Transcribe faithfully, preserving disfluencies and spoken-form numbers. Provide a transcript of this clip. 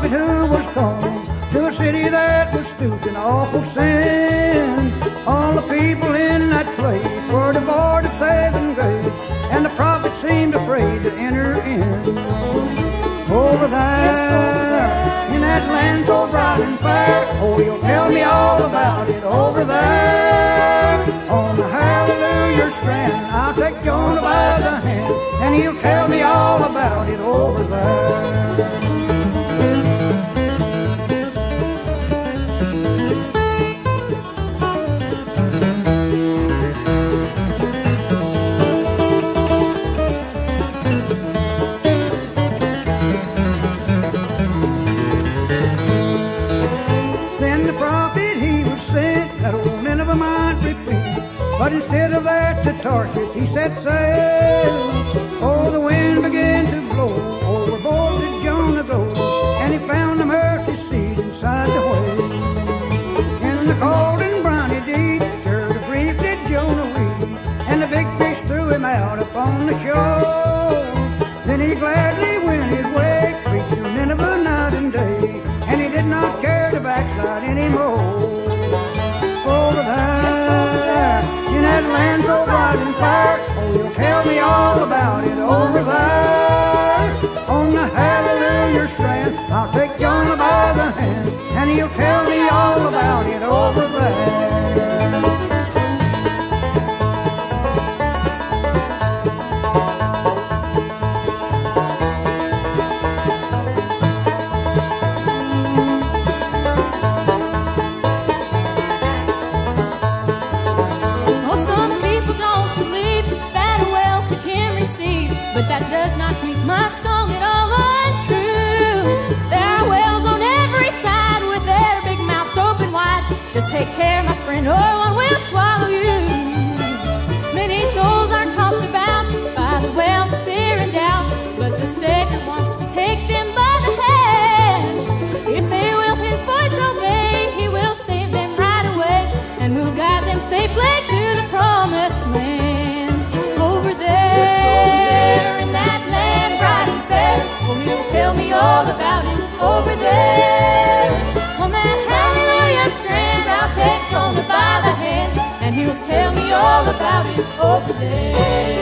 prophet who was called to a city that was stooped in awful sin. All the people in that place were devoid of seven graves, and the prophet seemed afraid to enter in. Over there, in that land so bright and fair, oh, you'll tell me all about it. Over there, on the Hallelujah strand, I'll take Jonah by the hand, and he'll tell me all about it. Over there. But instead of that to Tarshish he set sail. Oh, the wind began to blow, overboard did Jonah go, and he found a mercy seat inside the whale. In the cold and briny deep, sure the brief did Jonah weep, and the big fish threw him out upon the shore. Then he gladly went his way, preached to Nineveh night and day, and he did not care to backslide anymore. Over there, in that land so bright and fair, oh, you'll tell me all about it. Over there, on the Hallelujah strand, I'll take Jonah by the hand, and he'll tell me all about it. Over there. But that does not make my song at all untrue. There are whales on every side with their big mouths open wide. Just take care, my friend, or one will swallow you. Many souls are tossed about by the whales of fear and doubt, but the Savior wants to take them by the hand. If they will his voice obey, he will save them right away, and will guide them safely to the promised land. Over there, in that land bright and fair, oh, he'll tell me all about it. Over there, on that Hallelujah strand, I'll take Jonah by the hand, and he'll tell me all about it. Over there.